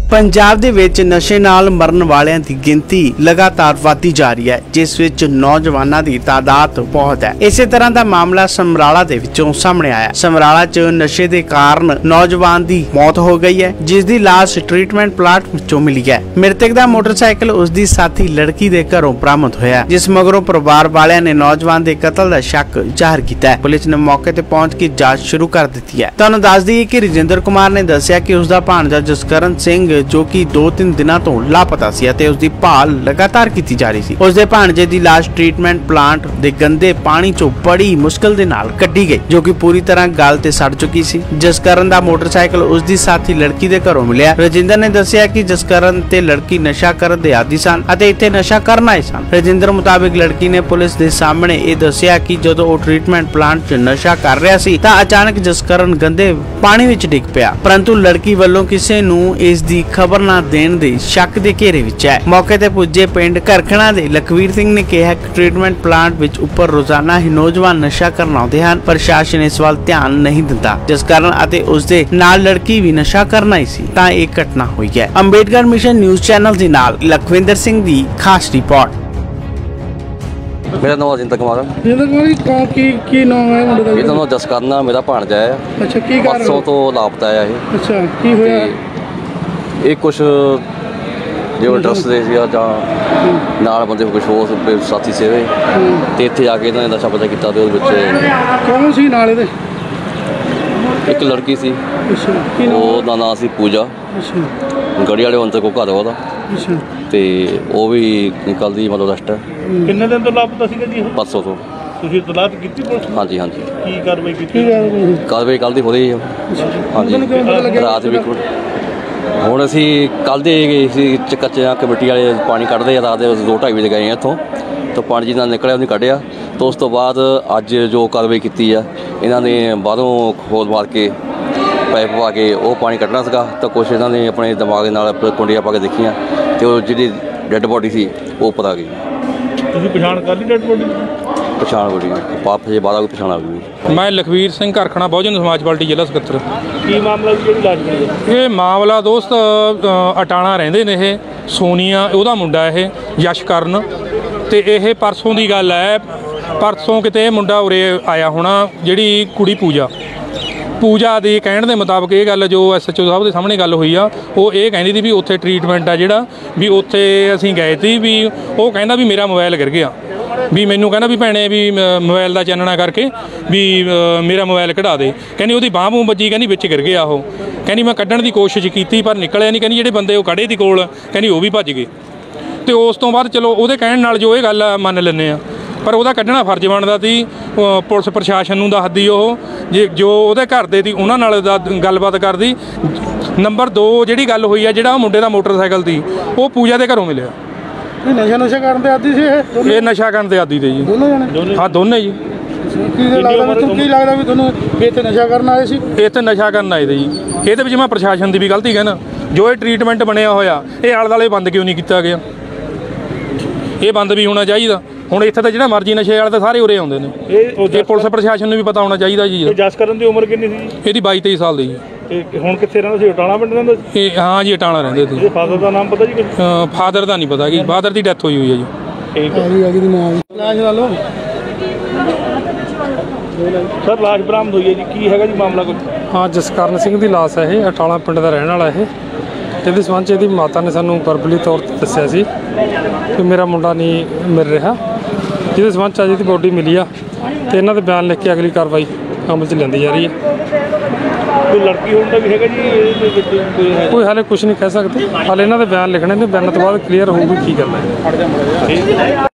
पंजाब दे विच नशे नाल मरण वालियां दी गिनती लगातार वधदी जा रही है, जिस विच नौजवानां दी तादाद बहुत है। इसे तरह दा मामला समराला दे विचों सामने आया। समराला च नशे दे कारण नौजवान दी मौत हो गई है, जिस दी लाश ट्रीटमेंट प्लांट विचों मिली है। मृतक दा मोटरसाइकिल उसदी साथी लड़की दे घरों बरामद होया, जिस मगरों परिवार वालियां ने नौजवान दे कतल दा शक जाहिर कीता है। पुलिस ने मौके ते पहुंच के जांच शुरू कर दी है। तुहानूं दस दईए कि रजिंदर कुमार ने दस्सिया कि उसदा भाणजा जसकरण सिंह जो कि 2-3 दिनों तो लापता सी ते उसदी भाल लगातार की जा रही सी। उसदे भाणजे दी लाश ट्रीटमेंट प्लांट दे गंदे पानी चों बड़ी मुश्किल दे नाल कड्ढी गई, जो कि पूरी तरह गल ते सड़ चुकी सी। जसकरण दा मोटरसाइकिल उसदी साथी लड़की दे घरों मिलिया। रजिंदर ने दस्सिया कि जसकरण ते लड़की नशा करन दे आदी सन अते इत्थे नशा करन आए सन। रजिंदर मुताबिक लड़की ने पुलिस दे सामने ये दस्सिया कि जदों वो ट्रीटमेंट प्लांट च नशा कर रहा सी तां अचानक जसकरण गंदे पानी विच डिग पिया, परंतु लड़की वालों किसी नूं इस दी खबर ना देण दे शक दे घेरे विच है। मौके ते पुजे पिंड घरखणा दे लखवीर सिंह ने कहा कि ट्रीटमेंट प्लांट विच उपर रोजाना ही नौजवान नशा करन आउंदे हन। प्रशासन इस वाल ध्यान नहीं दिंदा, जिस कारण अते उसदे नाल लड़की भी नशा करन आई सी तां इह घटना हुई है। अंबेडकर मिशन न्यूज़ चैनल दे नाल लखविंदर सिंह दी खास रिपोर्ट। मेरा नाम रजिंदर कुमार की नाम है मुंडे दा? ਇਹਦਾ ਨਾਮ ਜਸਕਰਨ ਆ, ਮੇਰਾ ਭਾਣਜਾ ਹੈ। अच्छा की कारण? परसों तो लापता है ये। अच्छा की होया? ਇਹ ਕੁਛ ਜਿਵੇਂ ਡਰੱਗਸ ਦੇ ਸੀ ਜਾਂ ਨਾਲ ਬੰਦੇ ਕੁਛ ਹੋਰ ਸਾਥੀ ਸੀਗੇ ਤੇ ਇੱਥੇ ਆ ਕੇ ਇਹਨਾਂ ਨੇ ਨਸ਼ਾ ਪਤਾ ਕੀਤਾ ਤੇ ਉਹਦੇ ਵਿੱਚ ਕੌਣ ਸੀ ਨਾਲ ਇਹਦੇ? ਇੱਕ ਲੜਕੀ ਸੀ। ਅੱਛਾ ਕੀ ਨਾਮ? ਉਹਦਾ ਨਾਂ ਸੀ ਪੂਜਾ। ਅੱਛਾ ਗੜੀ ਵਾਲੇ ਬੰਦੇ ਕੋ ਘਰ ਉਹਦਾ ਅੱਛਾ ਤੇ ਉਹ ਵੀ ਕੱਲ੍ਹ ਦੀ ਮਤਲਬ ਰੈਸਟ ਹੈ। ਕਿੰਨੇ ਦਿਨ ਤੋਂ ਲਾਪਤਾ ਸੀਗਾ ਜੀ? ਪਰਸੋਂ ਤੋਂ। ਤੁਸੀਂ ਤਲਾਕ ਕੀਤੀ ਪੁਲਿਸ? ਹਾਂਜੀ ਹਾਂਜੀ। ਕੀ ਕਾਰਵਾਈ ਕੀਤੀ? ਕਾਰਵਾਈ ਕੱਲ੍ਹ ਦੀ ਹੋ ਰਹੀ ਹੈ। ਹਾਂਜੀ ਰਾਤ ਵੀ ਹੁਣ ਅਸੀਂ ਕੱਲ੍ਹ ਦੇ ਗਏ ਸੀ ਕੱਚਿਆਂ ਕਮੇਟੀ ਵਾਲੇ ਪਾਣੀ ਕੱਢਦੇ ਆ, ਰਾਤ ਦੇ 2-2:30 ਵਜੇ ਗਏ ਇੱਥੋਂ ਤਾਂ ਪਾਣੀ ਜਿੰਨਾ ਨਿਕਲਿਆ ਉਹਨੇ ਕੱਢਿਆ। ਤਾਂ ਉਸ ਤੋਂ ਬਾਅਦ ਅੱਜ ਜੋ ਕਾਰਵਾਈ ਕੀਤੀ ਆ ਇਹਨਾਂ ਨੇ ਬਾਹਰੋਂ ਖੋਲ ਮਾਰ ਕੇ ਪਾਈਪ ਪਾ ਕੇ ਉਹ ਪਾਣੀ ਕੱਢਣਾ ਸੀਗਾ ਤਾਂ ਕੁਛ ਇਹਨਾਂ ਨੇ ਆਪਣੇ ਦਿਮਾਗ ਨਾਲ ਕੁੰਡੀਆਂ ਪਾ ਕੇ ਦੇਖੀਆਂ ਤੇ ਉਹ ਜਿਹੜੀ ਡੈੱਡ ਬੋਡੀ ਸੀ ਉਹ ਉੱਪਰ ਆ ਗਈ। ਤੁਸੀਂ ਪਛਾਣ ਕਰ ਲਈ ਡੈੱਡ ਬੋਡੀ? ਪਛਾਣ ਹੋ ਗਈ, ਪਾਪ ਜੇ ਬਾਹਰ ਪਛਾਣ ਆ ਗਈ। मैं लखवीर सिंह घरखणा बहुजन समाज पार्टी जिला ਸਕੱਤਰ। ਕੀ ਮਾਮਲਾ ਜੀ ਜਿਹੜੀ ਲਾਸ਼ ਮਿਲੀ ਹੈ? ਇਹ ਮਾਮਲਾ ਦੋਸਤ ਅਟਾਣਾ ਰਹਿੰਦੇ ਨੇ, ਇਹ ਸੋਨੀਆ ਉਹਦਾ ਮੁੰਡਾ ਇਹ ਯਸ਼ਕਰਨ, ਤੇ ਇਹ ਪਰਸੋਂ ਦੀ ਗੱਲ ਹੈ। ਪਰਸੋਂ ਕਿਤੇ ਇਹ ਮੁੰਡਾ ਉਰੇ ਆਇਆ ਹੋਣਾ, ਜਿਹੜੀ ਕੁੜੀ ਪੂਜਾ ਦੇ ਕਹਿਣ ਦੇ ਮੁਤਾਬਕ ਇਹ ਗੱਲ ਜੋ SHO ਸਾਹਿਬ ਦੇ ਸਾਹਮਣੇ ਗੱਲ ਹੋਈ ਆ, ਉਹ ਇਹ ਕਹਿੰਦੀ ਸੀ ਵੀ ਉੱਥੇ ਟਰੀਟਮੈਂਟ ਆ ਜਿਹੜਾ ਵੀ ਉੱਥੇ ਅਸੀਂ ਗਏ ਸੀ ਵੀ ਉਹ ਕਹਿੰਦਾ ਵੀ ਮੇਰਾ ਮੋਬਾਈਲ ਗਿਰ ਗਿਆ, ਵੀ ਮੈਨੂੰ ਕਹਿੰਦਾ ਵੀ ਭੈਣੇ ਵੀ ਮੋਬਾਈਲ ਦਾ ਚਾਨਣਾ ਕਰਕੇ ਵੀ ਮੇਰਾ ਮੋਬਾਈਲ ਕਢਾ ਦੇ। ਕਹਿੰਦੀ ਉਹਦੀ ਬਾਂਹ ਬੂੰਹ ਵੱਜੀ, ਕਹਿੰਦੀ ਵਿੱਚ ਗਿਰ ਗਿਆ ਉਹ। ਕਹਿੰਦੀ ਮੈਂ ਕੱਢਣ ਦੀ ਕੋਸ਼ਿਸ਼ ਕੀਤੀ ਪਰ ਨਿਕਲਿਆ ਨਹੀਂ। ਕਹਿੰਦੀ ਜਿਹੜੇ ਬੰਦੇ ਉਹ ਕੜੇ ਦੀ ਕੋਲ ਕਹਿੰਦੀ ਉਹ ਵੀ ਭੱਜ ਗਏ। ਤੇ ਉਸ ਤੋਂ ਬਾਅਦ ਚਲੋ ਉਹਦੇ ਕਹਿਣ ਨਾਲ ਜੋ ਇਹ ਗੱਲ ਮੰਨ ਲੈਂਦੇ ਆ, ਪਰ ਉਹਦਾ ਕੱਢਣਾ ਫਰਜ਼ ਬਣਦਾ ਸੀ। ਪੁਲਿਸ ਪ੍ਰਸ਼ਾਸਨ ਨੂੰ ਦੱਸਦੀ ਉਹ, ਜੇ ਜੋ ਉਹਦੇ ਘਰ ਦੇ ਸੀ ਉਹਨਾਂ ਨਾਲ ਗੱਲਬਾਤ ਕਰਦੀ। ਨੰਬਰ 2 ਜਿਹੜੀ ਗੱਲ ਹੋਈ ਆ, ਜਿਹੜਾ ਉਹ ਮੁੰਡੇ ਦਾ ਮੋਟਰਸਾਈਕਲ ਸੀ ਉਹ ਪੂਜਾ ਦੇ ਘਰੋਂ ਮਿਲਿਆ। ਨਸ਼ਾ ਕਰਨ ਦੇ ਆਦੀ ਸੀ ਇਹ ਨਸ਼ਾ ਕਰਨ ਦੇ ਆਦੀ ਤੇ ਜੀ ਹਾਂ ਦੋਨੇ ਜੀ। ਕੀ ਲੱਗਦਾ ਵੀ ਤੁਹਾਨੂੰ ਇੱਥੇ ਨਸ਼ਾ ਕਰਨ ਆਏ ਸੀ? ਇੱਥੇ ਨਸ਼ਾ ਕਰਨ ਆਏ ਤੇ ਜੀ। ਇਹਦੇ ਵਿੱਚ ਮੈਂ ਪ੍ਰਸ਼ਾਸਨ ਦੀ ਵੀ ਗਲਤੀ ਕਹਿਣਾ, ਜੋ ਇਹ ਟਰੀਟਮੈਂਟ ਬਣਿਆ ਹੋਇਆ ਇਹ ਆਲੇ ਦੁਆਲੇ ਬੰਦ ਕਿਉਂ ਨਹੀਂ ਕੀਤਾ ਗਿਆ? ਇਹ ਬੰਦ ਵੀ ਹੋਣਾ ਚਾਹੀਦਾ। ਹੁਣ ਇੱਥੇ ਤਾਂ ਜਿਹੜਾ ਮਰਜ਼ੀ ਨਸ਼ੇ ਵਾਲੇ ਤਾਂ ਸਾਰੇ ਉਰੇ ਆਉਂਦੇ ਨੇ, ਇਹ ਪੁਲਿਸ ਪ੍ਰਸ਼ਾਸਨ ਨੂੰ ਵੀ ਪਤਾ ਹੋਣਾ ਚਾਹੀਦਾ ਜੀ। ਜਸਕਰਨ ਦੀ ਉਮਰ ਕਿੰਨੀ ਸੀ? ਇਹਦੀ 22-23 ਸਾਲ ਦੀ ਜੀ। ਤੇ ਹੁਣ ਕਿੱਥੇ ਰਹਿੰਦਾ ਸੀ? ਅਟਾਣਾ ਪਿੰਡ ਰਹਿੰਦਾ ਸੀ? ਇਹ ਹਾਂ ਜੀ ਅਟਾਣਾ ਰਹਿੰਦੇ ਸੀ। ਇਹਦੇ ਫਾਦਰ ਦਾ ਨਾਮ ਪਤਾ ਜੀ? ਫਾਦਰ ਦਾ ਨਹੀਂ ਪਤਾ, ਕਿ ਫਾਦਰ ਦੀ ਡੈਥ ਹੋਈ ਹੋਈ ਹੈ ਜੀ। ਠੀਕ ਹੈ। ਸਰ ਲਾਸ਼ ਬਰਾਮਦ ਹੋਈ ਹੈ ਜੀ, ਕੀ ਹੈਗਾ ਜੀ ਮਾਮਲਾ ਕੁਝ? ਹਾਂ ਜਸਕਰਨ ਸਿੰਘ ਦੀ ਲਾਸ਼ ਹੈ ਇਹ, ਅਟਾਲਾ ਪਿੰਡ ਦਾ ਰਹਿਣ ਵਾਲਾ ਇਹ। ਇਹਦੇ ਸੰਬੰਧ 'ਚ ਇਹਦੀ ਮਾਤਾ ਨੇ ਸਾਨੂੰ ਵਰਬਲੀ ਤੌਰ 'ਤੇ ਦੱਸਿਆ ਸੀ ਕਿ ਮੇਰਾ ਮੁੰਡਾ ਨਹੀਂ ਮਿਲ ਰਿਹਾ, ਜਿਹਦੇ ਸੰਬੰਧ 'ਚ ਅੱਜ ਇਹਦੀ ਬੋਡੀ ਮਿਲੀ ਆ ਤੇ ਇਹਨਾਂ ਦੇ ਬਿਆਨ ਲਿਖ ਕੇ ਅਗਲੀ ਕਾਰਵਾਈ ਅਮਲ 'ਚ ਲਿਆਂਦੀ ਜਾ ਰਹੀ ਹੈ। ਕੋਈ ਲੜਕੀ ਹੋਣ ਦਾ ਵੀ ਹੈਗਾ ਜੀ ਇਹਦੇ ਵਿੱਚ? ਕੋਈ ਹਾਲੇ ਕੁਝ ਨਹੀਂ ਕਹਿ ਸਕਦੇ, ਹਾਲੇ ਇਹਨਾਂ ਦੇ ਬਿਆਨ ਲਿਖਣੇ ਨੇ, ਬਿਆਨਾਂ ਤੋਂ ਬਾਅਦ ਕਲੀਅਰ ਹੋਊਗੀ ਕੀ ਗੱਲ ਹੈ।